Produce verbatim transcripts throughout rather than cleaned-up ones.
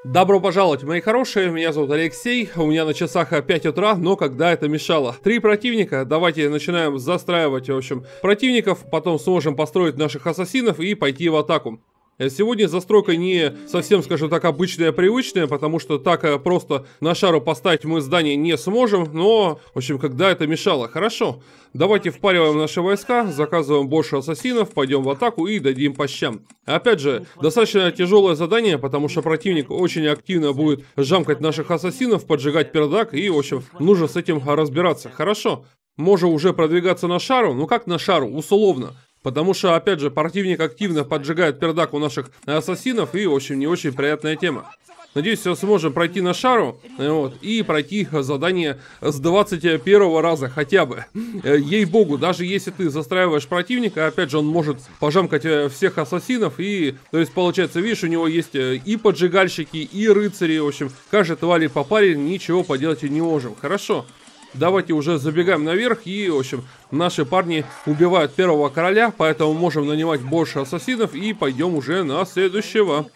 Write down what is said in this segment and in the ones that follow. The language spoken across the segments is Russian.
Добро пожаловать, мои хорошие, меня зовут Алексей, у меня на часах пять утра, но когда это мешало? Три противника, давайте начинаем застраивать, в общем, противников, потом сможем построить наших ассасинов и пойти в атаку. Сегодня застройка не совсем, скажем так, обычная, привычная, потому что так просто на шару поставить мы здание не сможем, но, в общем, когда это мешало. Хорошо, давайте впариваем наши войска, заказываем больше ассасинов, пойдем в атаку и дадим по щам. Опять же, достаточно тяжелое задание, потому что противник очень активно будет жамкать наших ассасинов, поджигать пердак, и, в общем, нужно с этим разбираться. Хорошо, можем уже продвигаться на шару, ну как на шару, условно. Потому что, опять же, противник активно поджигает пердак у наших ассасинов, и, в общем, не очень приятная тема. Надеюсь, сможем пройти на шару, вот, и пройти задание с двадцать первого раза хотя бы. Ей-богу, даже если ты застраиваешь противника, опять же, он может пожамкать всех ассасинов, и, то есть, получается, видишь, у него есть и поджигальщики, и рыцари, в общем, каждой твари по паре, ничего поделать не можем. Хорошо. Давайте уже забегаем наверх, и, в общем, наши парни убивают первого короля, поэтому можем нанимать больше ассасинов, и пойдем уже на следующего.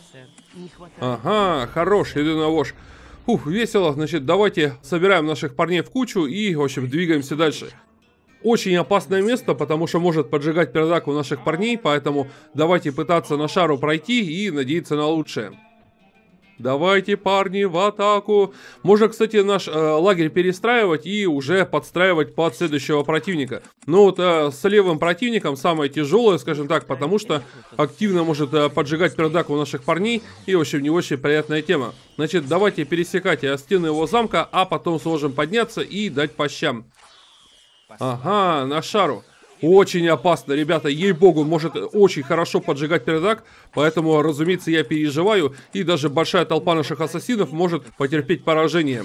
Ага, хорош, единowож. Фух, весело, значит, давайте собираем наших парней в кучу и, в общем, двигаемся дальше. Очень опасное место, потому что может поджигать пердак у наших парней, поэтому давайте пытаться на шару пройти и надеяться на лучшее. Давайте, парни, в атаку. Можно, кстати, наш э, лагерь перестраивать и уже подстраивать под следующего противника. Но вот э, с левым противником самое тяжелое, скажем так, потому что активно может э, поджигать пердак у наших парней. И, в общем, не очень приятная тема. Значит, давайте пересекать э, стены его замка, а потом сможем подняться и дать по щам. Ага, на шару. Очень опасно, ребята, ей-богу, может очень хорошо поджигать пердак, поэтому, разумеется, я переживаю, и даже большая толпа наших ассасинов может потерпеть поражение.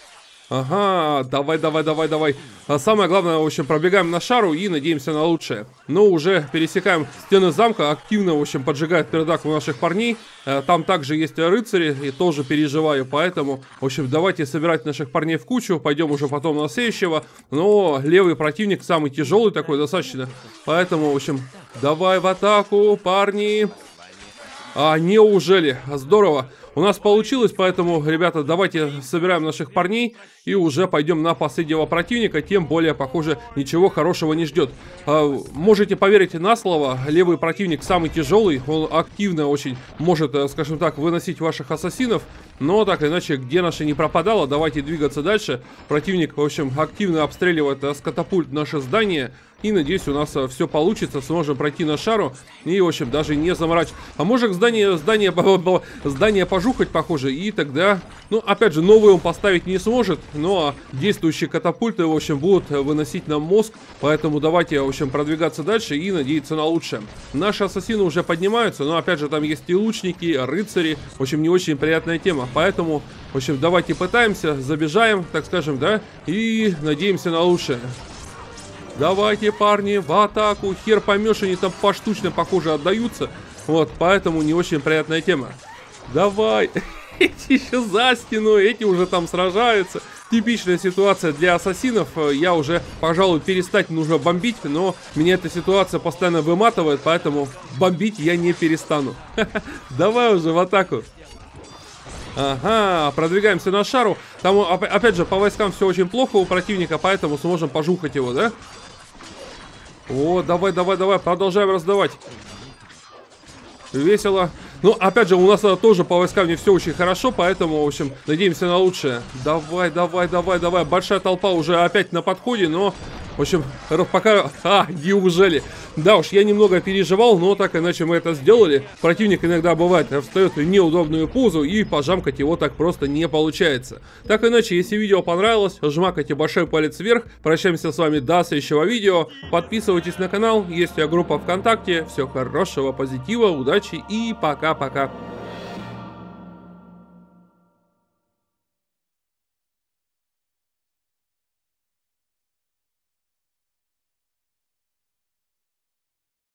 Ага, давай, давай, давай, давай. А самое главное, в общем, пробегаем на шару и надеемся на лучшее. Но уже пересекаем стены замка, активно, в общем, поджигает пердак у наших парней. Там также есть рыцари, и тоже переживаю, поэтому, в общем, давайте собирать наших парней в кучу, пойдем уже потом на следующего. Но левый противник самый тяжелый такой достаточно, поэтому, в общем, давай в атаку, парни. А, неужели? Здорово. У нас получилось, поэтому, ребята, давайте собираем наших парней и уже пойдем на последнего противника, тем более, похоже, ничего хорошего не ждет. А, можете поверить на слово, левый противник самый тяжелый, он активно очень может, скажем так, выносить ваших ассасинов, но так или иначе, где наше не пропадало, давайте двигаться дальше. Противник, в общем, активно обстреливает с катапульт наше здание. И, надеюсь, у нас все получится, сможем пройти на шару и, в общем, даже не заморачивать. А может здание, здание, здание пожухать, похоже, и тогда, ну, опять же, новые он поставить не сможет, но действующие катапульты, в общем, будут выносить нам мозг, поэтому давайте, в общем, продвигаться дальше и надеяться на лучшее. Наши ассасины уже поднимаются, но, опять же, там есть и лучники, рыцари, в общем, не очень приятная тема, поэтому, в общем, давайте пытаемся, забежаем, так скажем, да, и надеемся на лучшее. Давайте, парни, в атаку. Хер поймешь, они там поштучно, похоже, отдаются. Вот, поэтому не очень приятная тема. Давай. Эти еще за стену, эти уже там сражаются. Типичная ситуация для ассасинов. Я уже, пожалуй, перестать нужно бомбить, но меня эта ситуация постоянно выматывает, поэтому бомбить я не перестану. Давай уже в атаку. Ага, продвигаемся на шару. Там, опять же, по войскам все очень плохо у противника, поэтому сможем пожухать его, да? О, давай, давай, давай, продолжаем раздавать. Весело. Ну, опять же, у нас тоже по войскам не все очень хорошо, поэтому, в общем, надеемся на лучшее. Давай, давай, давай, давай. Большая толпа уже опять на подходе, но, в общем, пока... А, неужели? Да уж, я немного переживал, но так иначе мы это сделали. Противник иногда бывает встает в неудобную позу, и пожамкать его так просто не получается. Так иначе, если видео понравилось, жмакайте большой палец вверх. Прощаемся с вами до следующего видео. Подписывайтесь на канал, есть группа ВКонтакте. Всего хорошего, позитива, удачи и пока-пока.